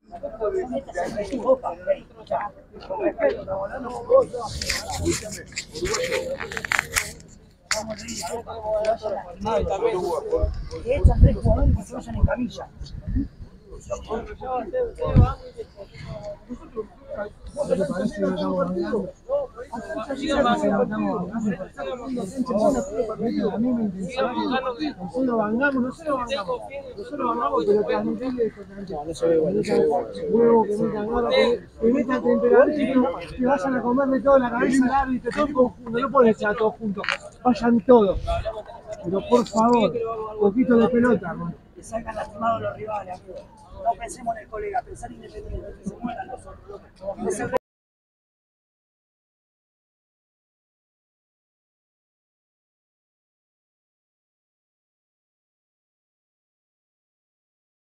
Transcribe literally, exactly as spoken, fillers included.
Que echan tres jugadores que se vayan en camilla. A mí me interesa. Nosotros lo vangamos, nosotros lo vangamos. Nosotros lo vangamos, pero transmitirle es importante. Huevo, que metan garra, que metan temperamento, que vayan a comerle toda la cabeza al árbitro, todo conjunto. No pueden estar todos juntos, vayan todos. Pero por favor, un poquito de pelota, hermano. Que salgan lastimados los rivales, amigo. No pensemos en el colega, pensar independiente, que se mueran nosotros.